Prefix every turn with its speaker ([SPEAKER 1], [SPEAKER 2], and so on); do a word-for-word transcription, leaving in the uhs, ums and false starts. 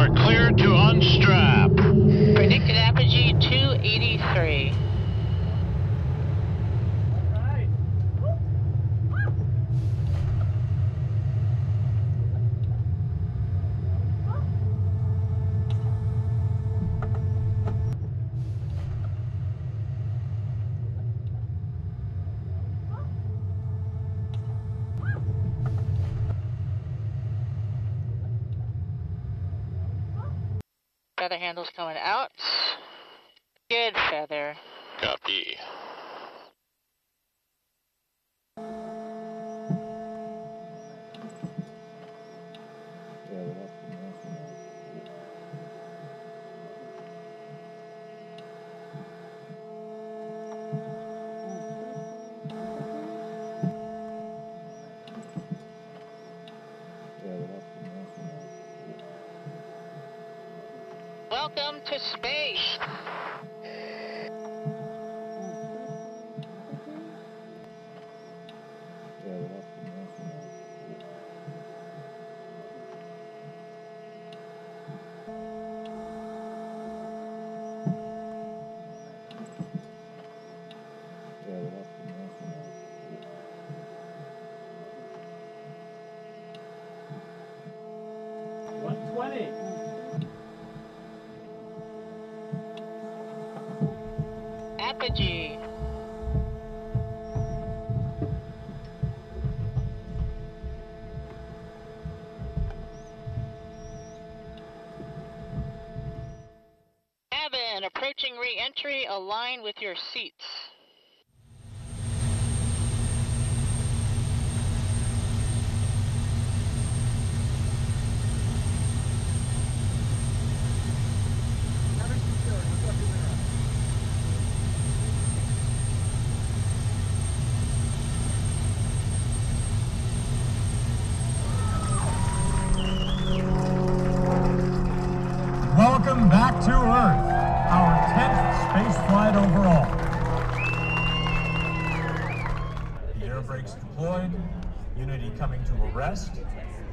[SPEAKER 1] are cleared to unstrap.
[SPEAKER 2] Predicted apogee two eighty-three. Feather handles coming out. Good feather.
[SPEAKER 1] Copy.
[SPEAKER 2] Welcome to space.
[SPEAKER 3] one twenty.
[SPEAKER 2] Apogee. Cabin approaching re-entry, align with your seats.
[SPEAKER 4] Welcome back to Earth, our tenth space flight overall. The air brakes deployed, Unity coming to a rest,